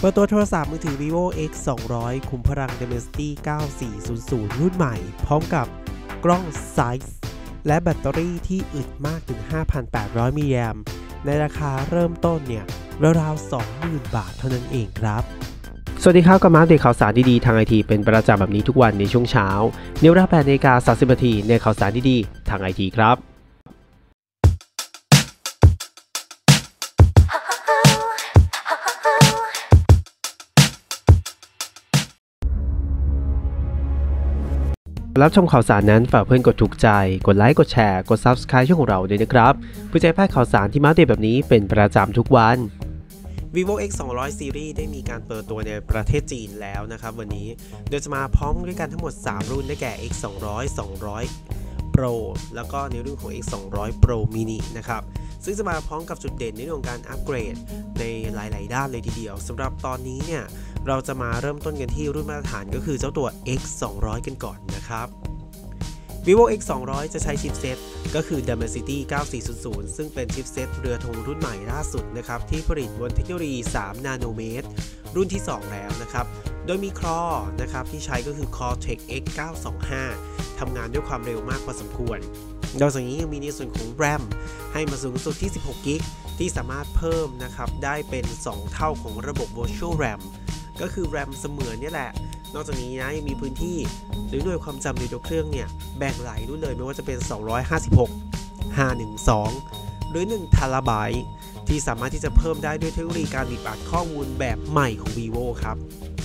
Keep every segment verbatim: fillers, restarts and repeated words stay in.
เปิดตัวโทรศัพท์มือถือ Vivo เอ็กซ์ สองร้อย คุมพลัง Dimensity เก้าสี่ศูนย์ศูนย์ รุ่นใหม่พร้อมกับกล้อง Zeiss และแบตเตอรี่ที่อึดมากถึง ห้าพันแปดร้อย มิลลิแอมป์ในราคาเริ่มต้นเนี่ยราวๆ สองหมื่น บาทเท่านั้นเองครับสวัสดีครับกับมาอัปเดตข่าวสารดีๆทางไอทีเป็นประจำแบบนี้ทุกวันในช่วงเช้าในเวลา แปดนาฬิกาสามสิบนาทีในข่าวสารดีๆทางไอทีครับรับชมข่าวสารนั้นฝากเพื่อนกดถูกใจกดไลค์กดแชร์กด ซับสไครบ์ ช่องของเราด้วยนะครับเพื่อจะให้พลาดข่าวสารที่มาอัปเดตแบบนี้เป็นประจำทุกวัน Vivo เอ็กซ์ สองร้อย Series ได้มีการเปิดตัวในประเทศจีนแล้วนะครับวันนี้โดยจะมาพร้อมด้วยกันทั้งหมดสามรุ่นได้แก่ เอ็กซ์ สองร้อย สองร้อย Pro แล้วก็ในรุ่นของ เอ็กซ์ สองร้อย Pro Mini นะครับซึ่งจะมาพร้อมกับจุดเด่นในเรื่องของการอัปเกรดในหลายๆด้านเลยทีเดียวสำหรับตอนนี้เนี่ยเราจะมาเริ่มต้นกันที่รุ่นมาตรฐานก็คือเจ้าตัว เอ็กซ์ สองร้อย กันก่อนนะครับ Vivo เอ็กซ์ สองร้อย จะใช้ชิปเซตก็คือ Dimensity เก้าสี่ศูนย์ศูนย์ ซึ่งเป็นชิปเซตเรือธงรุ่นใหม่ล่าสุดนะครับที่ผลิตบนเทคโนโลยีสามนาโนเมตรรุ่นที่สองแล้วนะครับโดยมีคอร์นะครับที่ใช้ก็คือ Cortex เอ็กซ์ เก้าสองห้า ทำงานด้วยความเร็วมากพอสมควรนอกจากนี้ยังมีในส่วนของ RAM ให้มาสูงสุดที่สิบหกกิกะไบต์ที่สามารถเพิ่มนะครับได้เป็นสองเท่าของระบบ Virtual RAM ก็คือ RAM เสมือนนี่แหละนอกจากนี้นะยังมีพื้นที่หรือหน่วยความจำในตัวเครื่องเนี่ยแบ่งหลายรุ่นเลยไม่ว่าจะเป็นสองร้อยห้าสิบหก ห้าร้อยสิบสองหรือหนึ่งเทราไบต์ที่สามารถที่จะเพิ่มได้ด้วยเทคโนโลยีการบีบอัดข้อมูลแบบใหม่ของ Vivo ครับ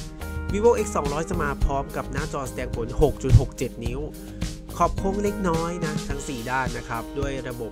Vivo เอ็กซ์ สองร้อย จะมาพร้อมกับหน้าจอแสดงผล หกจุดหกเจ็ด นิ้วขอบโค้งเล็กน้อยนะทั้งสี่ด้านนะครับด้วยระบบ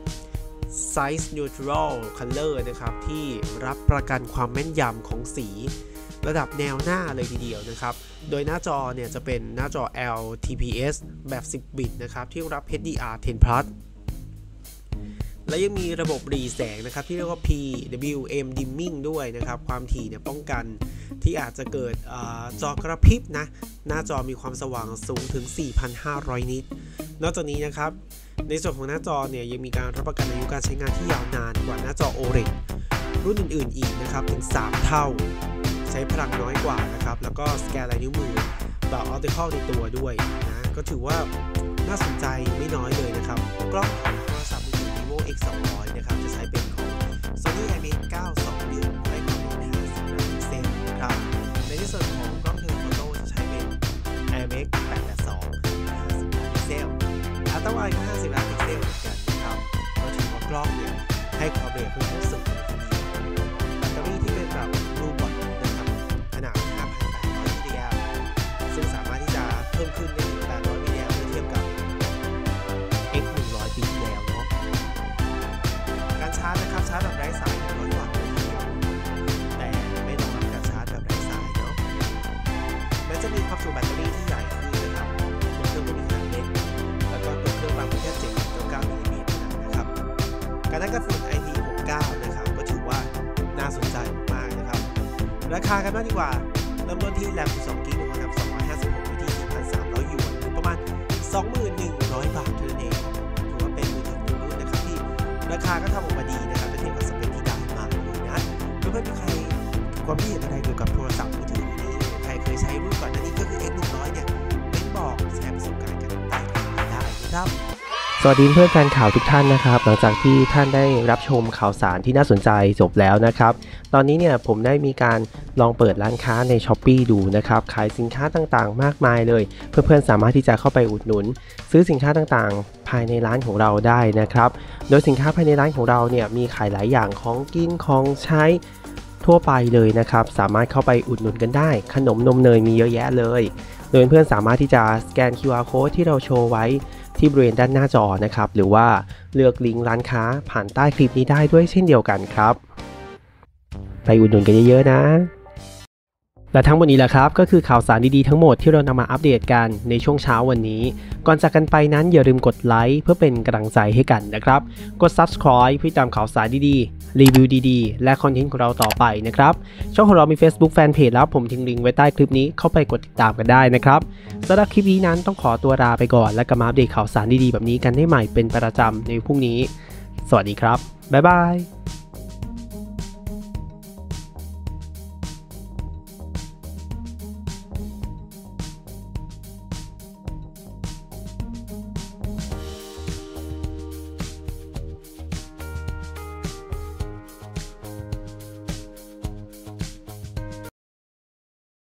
Size Neutral Color นะครับที่รับประกันความแม่นยำของสีระดับแนวหน้าเลยทีเดียวนะครับโดยหน้าจอเนี่ยจะเป็นหน้าจอ แอล ที พี เอส แบบสิบบิตนะครับที่รับ เอช ดี อาร์ สิบ Plus และยังมีระบบหรี่แสงนะครับที่เรียกว่า พี ดับเบิลยู เอ็ม Dimming ด้วยนะครับความถี่เนี่ยป้องกันที่อาจจะเกิดจอกระพริบนะหน้าจอมีความสว่างสูงถึง สี่พันห้าร้อย นิตนอกจากนี้นะครับในส่วนของหน้าจอเนี่ยยังมีการรับประกันอายุการใช้งานที่ยาวนานกว่าหน้าจอ โอ แอล อี ดี รุ่นอื่นๆอีกนะครับถึงสามเท่าใช้พลังน้อยกว่านะครับแล้วก็สแกนลายนิ้วมือแบบออปติคอลในตัวด้วยนะก็ถือว่าน่าสนใจไม่น้อยเลยนะครับกล้องของโทรศัพท์มือถือ Vivo เอ็กซ์ สองร้อย นะครับจะใช้เป็นของ Sony IMX เก้าสองหนึ่งให้ความละเอียดห้าสิบ ล้านพิกเซลครับในที่ส่วนของกล้องเทเลโฟโต้จะใช้เป็น ไอ เอ็ม เอ็กซ์ แปดแปดสอง ห้าสิบ ล้านพิกเซลอัลตร้าไวด์ก็ห้าสิบ ล้านพิกเซลเหมือนกันนะครับก็ถือว่ากล้องเนี่ยให้ความละเอียดค่อนข้างสูงแบตเตอรี่ที่เป็นแบบรูบอทนะครับขนาด ห้าพันแปดร้อย มิลลิแอมป์ซึ่งสามารถที่จะเพิ่มขึ้นได้ถึงแปดร้อย มิลลิแอมป์เมื่อเทียบกับ เอ็กซ์ หนึ่งร้อย ปีที่แล้วเนาะการชาร์จนะครับชาร์จแบบไร้สายหนึ่งร้อยวัตต์เลยทีเดียวแต่ไม่รองรับการชาร์จแบบไร้สายเนาะแม้จะมีความจุแบตเตอรี่ที่ใหญ่ขึ้นนะครับตัวเครื่องก็มีขนาดเล็กแล้วก็ตัวเครื่องบางแค่ เจ็ดจุดเก้า มิลลิเมตรนะครับการตั้งกระสุน ไอ พี หกสิบเก้า นะครับก็ถือว่าน่าสนใจมากนะครับราคากันบ้างดีกว่าเริ่มต้นที่แรมสิบสองกิกะไบต์กับสองร้อยห้าสิบหกอยู่ที่ สี่พันสามร้อย หยวนหรือประมาณ สองหมื่นหนึ่งร้อย บาทเท่านั้นเองถือว่าเป็นมือถือหนึ่งรุ่นนะครับที่ราคาก็ทำออกมาดีนะครับเป็นเทียบกับสเปคที่ได้มาเลยนะเพื่อนๆมีใครความคิดเห็นอะไรเกี่ยวกับโทรศัพท์มือถือนี้ใครเคยใช้รุ่นก่อนหน้านี้ก็คือ เอ็กซ์ หนึ่งร้อย เนี่ยเป็นบอกแชร์ประสบการณ์กันใต้คลิปนี้ได้นะครับสวัสดีเพื่อนแฟนข่าวทุกท่านนะครับหลังจากที่ท่านได้รับชมข่าวสารที่น่าสนใจจบแล้วนะครับตอนนี้เนี่ยผมได้มีการลองเปิดร้านค้าใน Shopee ดูนะครับขายสินค้าต่างๆมากมายเลยเพื่อนๆสามารถที่จะเข้าไปอุดหนุนซื้อสินค้าต่างๆภายในร้านของเราได้นะครับโดยสินค้าภายในร้านของเราเนี่ยมีขายหลายอย่างของกินของใช้ทั่วไปเลยนะครับสามารถเข้าไปอุดหนุนกันได้ขนมนมเนยมีเยอะแยะเลยโดยเพื่อนสามารถที่จะสแกน คิว อาร์ Code ที่เราโชว์ไว้ที่บริเวณด้านหน้าจอนะครับหรือว่าเลือกลิงก์ร้านค้าผ่านใต้คลิปนี้ได้ด้วยเช่นเดียวกันครับไปอุดหนุนกันเยอะๆนะและทั้งหมดนี้แหละครับก็คือข่าวสารดีๆทั้งหมดที่เรานำมาอัปเดตกันในช่วงเช้าวันนี้ก่อนจากกันไปนั้นอย่าลืมกดไลค์เพื่อเป็นกำลังใจให้กันนะครับกด ซับสไครบ์ เพื่อตามข่าวสารดีๆรีวิวดีๆและคอนเทนต์ของเราต่อไปนะครับช่องของเรามี Facebook Fanpage แล้วผมทิ้งลิงก์ไว้ใต้คลิปนี้เข้าไปกดติดตามกันได้นะครับสำหรับคลิปนี้นั้นต้องขอตัวลาไปก่อนและกลับมาอัปเดตข่าวสารดีๆแบบนี้กันได้ใหม่เป็นประจำในพรุ่งนี้สวัสดีครับบ๊ายบาย